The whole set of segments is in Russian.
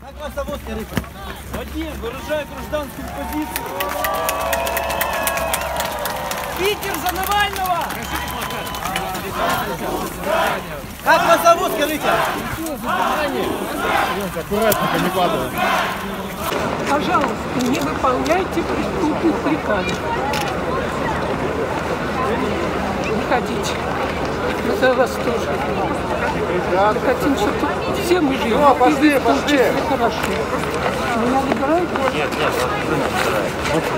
Как вас зовут, скажите? Вадим, выражаю гражданскую позицию. Питер за Навального! Как вас зовут, скажите? Аккуратненько, не падает. Пожалуйста, не выполняйте преступных приказов. Выходите. Мы за вас тоже. Мы хотим, чтобы все мы жили. Ну, пошли, пошли. Хорошо. Меня выбираете? Нет, не выбираю.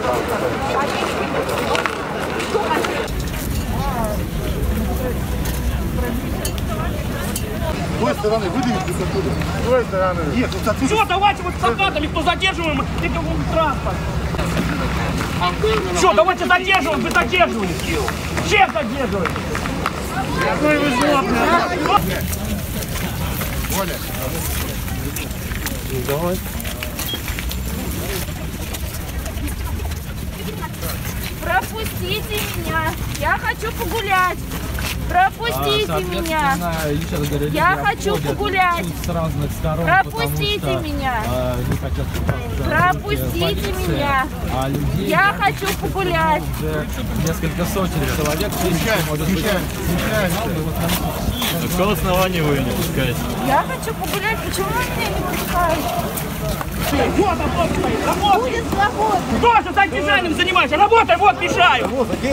С той стороны выдавите оттуда. С той стороны. Нет, вот отсюда. Все, давайте вот с плакатами, кто задерживаем, это транспорт. Все, давайте задерживаем, вы задерживаете. Всех задерживаем. Какой вы злобный. Оля. Давай. Пропустите меня, я хочу погулять. Пропустите меня. Я хочу погулять. С разных сторон, Пропустите меня. Не хотят Пропустите меня. Я хочу погулять. Уже несколько сотен человек. На каком основании вы не пускаете? Я хочу погулять. Почему вы меня не пускаете? Вот, работай, работай. Будет свободно. Кто же задержанием занимается? Работай, вот, мешаю.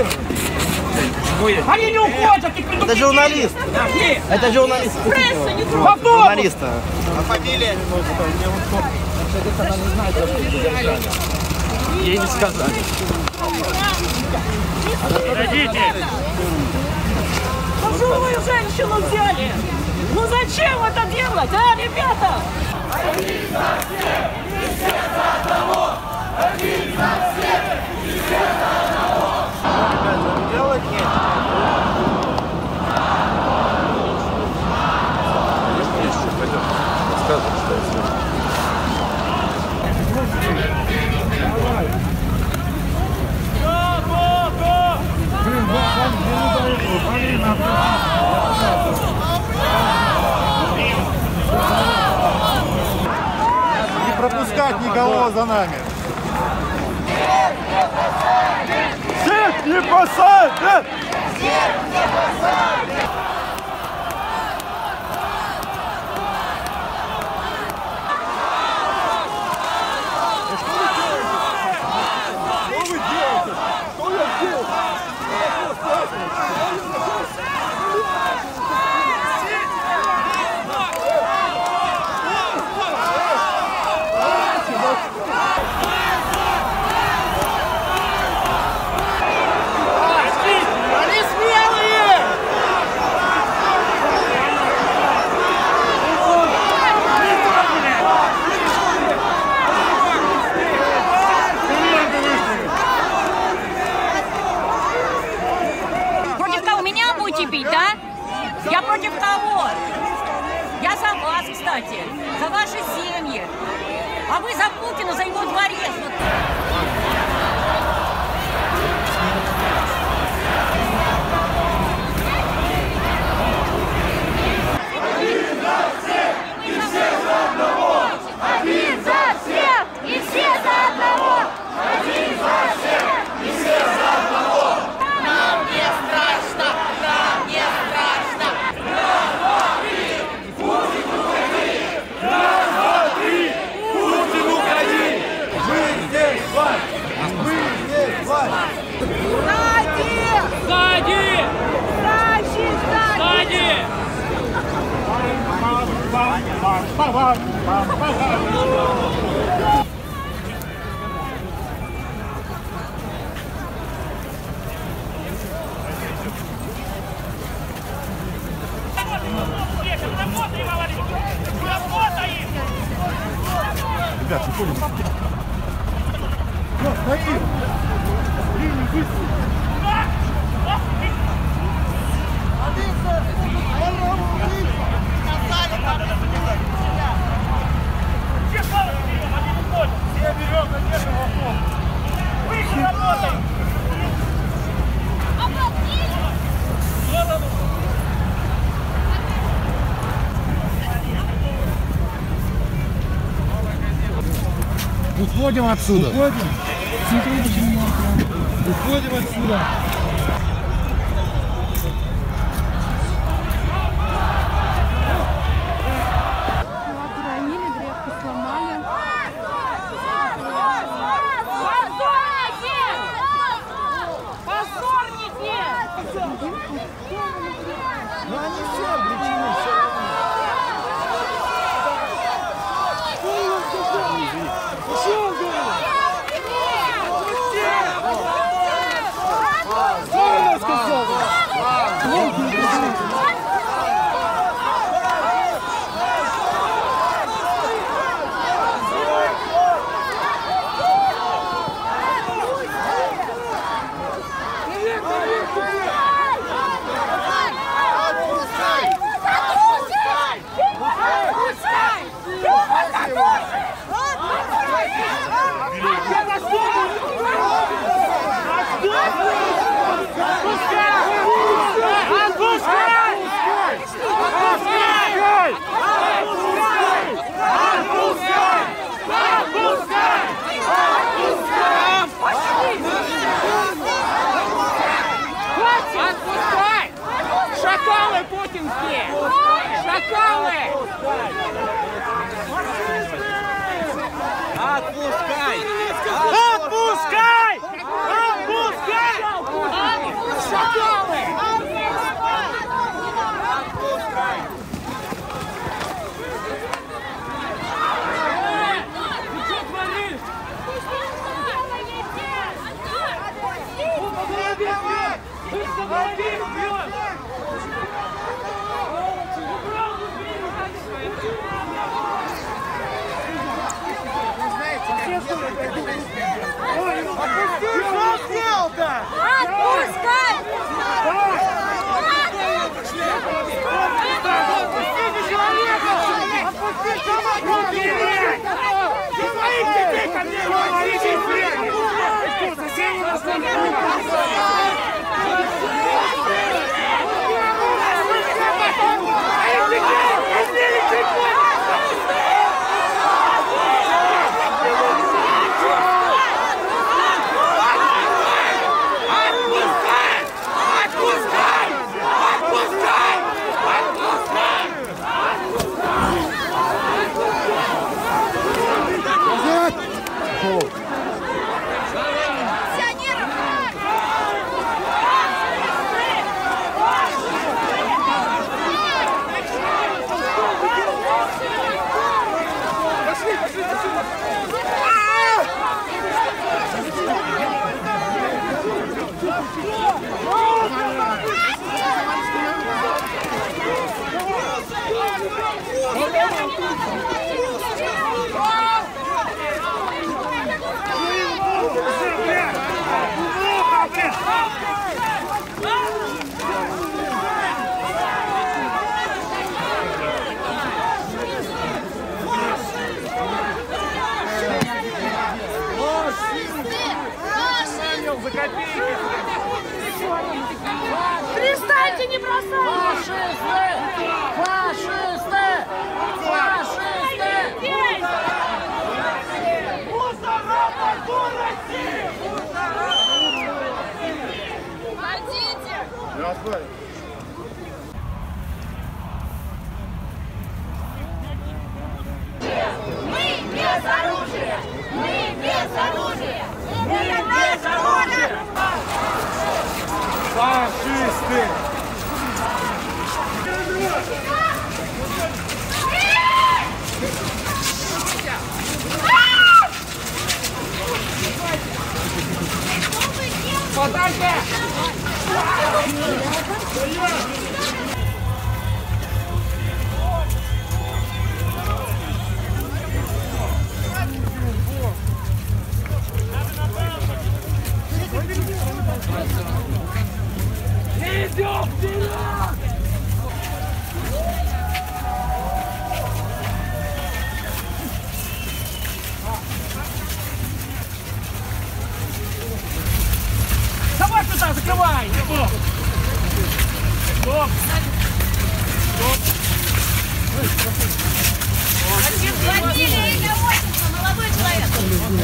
Они не уходят, их предупредили. Это журналист. Нет. Это журналист. Пресса не трогает. Автобус. Журналиста. А фамилия? Ей не сказали. Подождите. Ну что вы женщину взяли? Ну зачем это делать, а, ребята? Один за всех, и все за одного! Один за всех, и все за одного! Делать нечего. Не пропускать никого за нами. Всех не посадят! Я против того. Я за вас, кстати, за ваши семьи. А вы за Путина, за его дворец. Один за всех, и все за одного! Один за всех, и все за одного! Один за всех, и все за одного! Нам не страшно, нам не страшно. Раз, два, три, Путин уходи! Раз, два, три, Путин уходи! Мы здесь власть! Мы здесь власть! Сзади! Сзади! Ребят, выходим. Стоим! Линию быстро! Все берем, надежда в автобус. Выше работаем! Уходим отсюда. Уходим отсюда. Ранили, древку сломали. Позорники! Но они все обречены, все равно. Ушел, говорю! Здорово сказал! Отпускай! Шакалы путинские! Шакалы! Отпускай! Отпускай! Отпускай! Шакалы! Что сделал-то? Отпускай! Отпустите человека! Отпустите собаку! И своих детей ко мне возьмите! Что, соседи нас там за копейки! Перестаньте, не бросайте! Фашисты! Фашисты! Уходите! Мы без оружия! Мы без оружия! Мы без оружия! Фашисты! Подайте! Идем вперед! Давай туда, закрывай! Стоп! Стоп! Отец Владимир, молодой человек!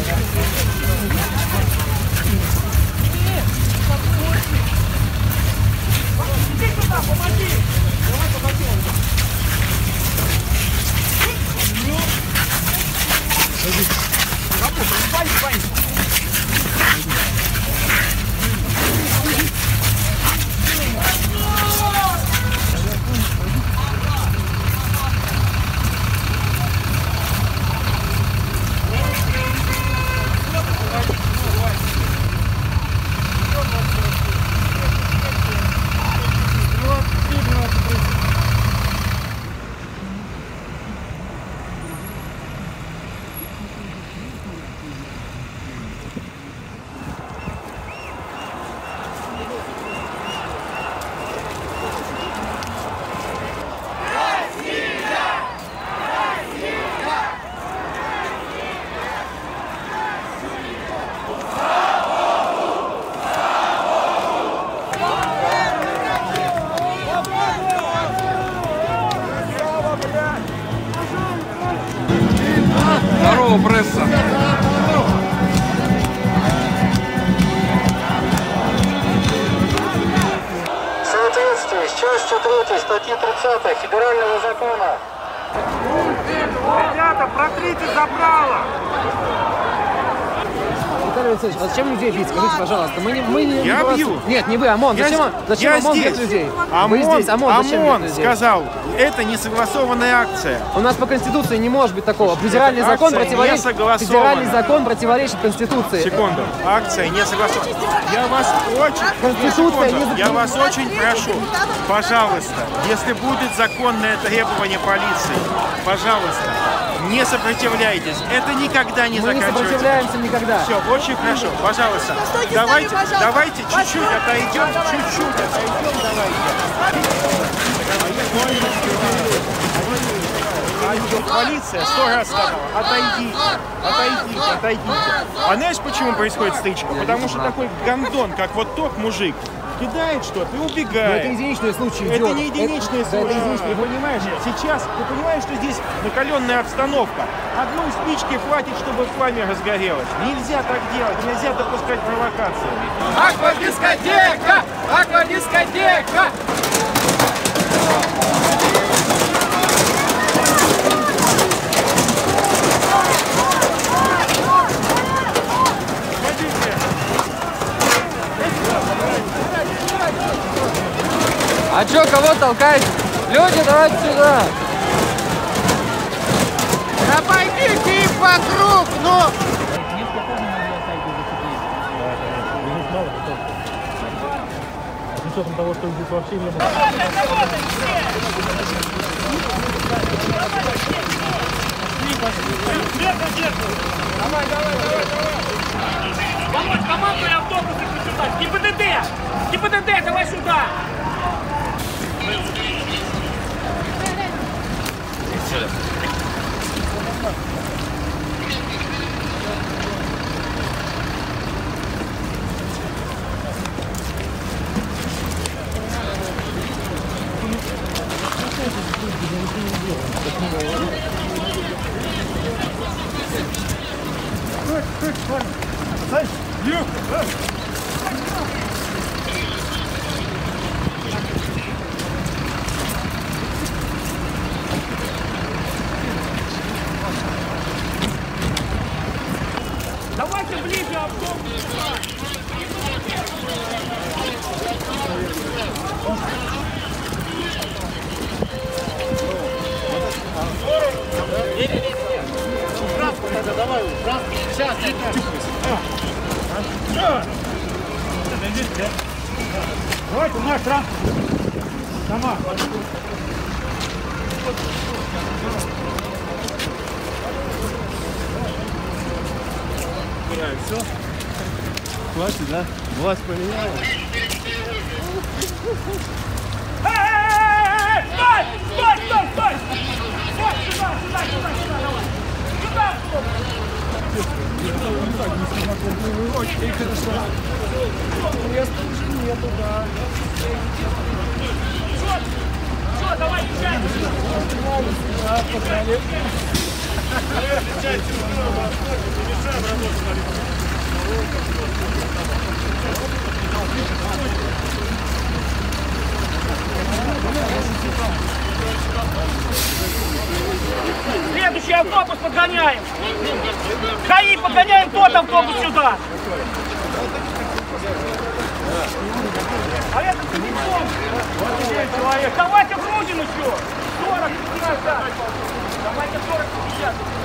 Здорово, пресса. В соответствии с частью 3 статьи 30 Федерального закона. Ребята, протрите забрало! Виталий Алексеевич, а зачем людей бить? Скажите, пожалуйста. Мы не Я бью. Нет, не вы, ОМОН. Зачем ОМОН бьет людей? Вы здесь, ОМОН зачем бьет людей? Сказал, это несогласованная акция. У нас по Конституции не может быть такого. Федеральный закон противоречит Конституции. Секунду. Акция не согласована. Я вас Конституция я вас очень прошу, пожалуйста, если будет законное требование полиции, пожалуйста, не сопротивляйтесь. Это никогда не заканчивается. Мы не сопротивляемся никогда. Все, очень хорошо. Пожалуйста. Давайте чуть-чуть отойдем. Полиция 100 раз сказала, отойдите. А знаешь, почему происходит стычка? Потому что такой гондон, как вот тот мужик, кидает что-то и убегает. Но это единичный случай. Это не единичный случай. Ты понимаешь, сейчас, ты понимаешь, что здесь накаленная обстановка. Одной спички хватит, чтобы пламя разгорелось. Нельзя так делать, нельзя допускать провокации. Аквадискотека! Аквадискотека! А чё, кого толкаете? Люди, давайте сюда! Обойдите их вокруг, ну! С учетом того, что здесь вообще не было. Помочь команду и автобусы сюда! ГИБДД! ГИБДД, давай сюда! Давайте ближе автобус! Давай, сейчас, давайте наш транспорт. Сама. Все. Хватит, да? Власть поменяла. Стой! Стой! Стой! Стой! Вот сюда! Сюда! Сюда! Сюда! Давай! Сюда! Очень хорошо. Места уже нету, да. Что? Давай, езжай! Да, погнали. Следующий автобус подготовился! погоняем. ГАИ погоняем тот автобус сюда. А этот телефон. Человек. Давайте грузим еще. 40, 50. Давайте 40, 50.